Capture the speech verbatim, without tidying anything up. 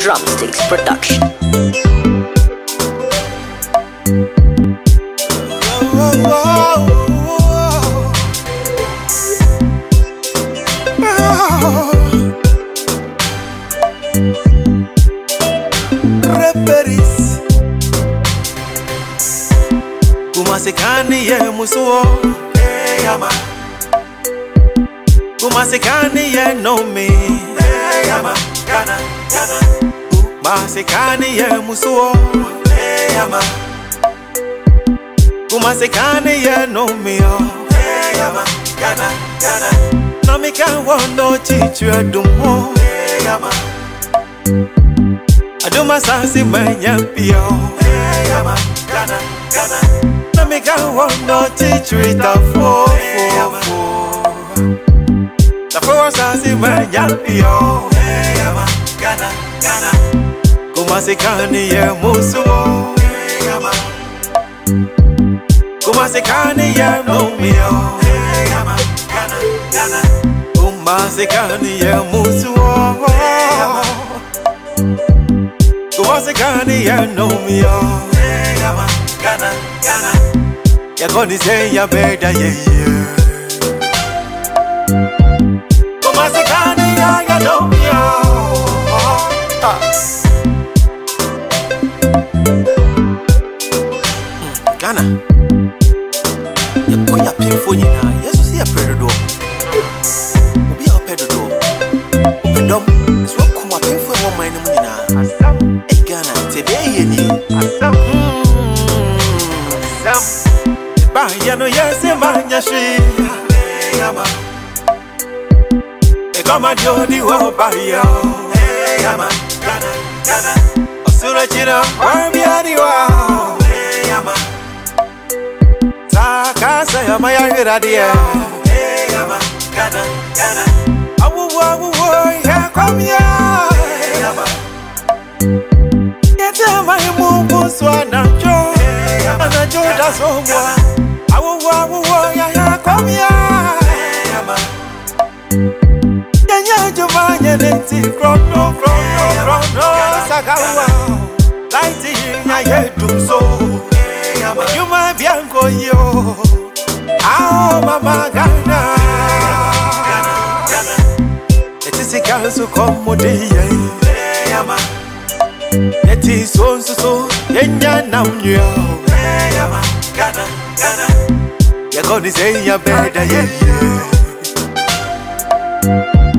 Drumsticks Production. Reperis Kumasekani ye musuo Eyama Kumasekani ye no me Eyama Kana Kana Kumasekani ye musuo Eyama Kumasekani ye no me Eyama Kana Kana Namika wano chichu adumo Eyama Aduma sansi manya pio Eyama Kana Kana Namika wano chichu itafo Tafo sansi manya pio Eyama Kana Kana Kumasekani ye musuo Eyama Kumasekani ye nomio Eyama Kana Kana Kumasekani ye musuo Kumasekani ye nomio Eyama Kana Kana Yakoni say ya beda ye ye Kumasekani ya ya nomio Ghana Yakoya pinfo nyina Yesu si ya predo Obi a pedo do Opedom so kuma pinfo wo man mu nyina Asam e Ghana te be ye ni Asam Asam Ba ya no yese manya shi Eyama E kama dio di wo ba ya Eyama Ghana Ghana Osura chira wa bia di wa Eyama Kasa ya maya hiradia Eyama Kana Kana Awu awu ya kwamya Eyama Yete mai mungu swana jo Ana jo da somwa Awu awu ya ya kwamya Eyama Yanya jumanya neti krono krono krono Sakawa Laiti ya yedu so Eyama Yuma bianco yo Ao mama Ghana Ghana Ghana Eti sikansu komode ye Eyama Eti sonsu so Yenya namnyo Eyama Ghana Ghana Yakoni say ya beda ye ye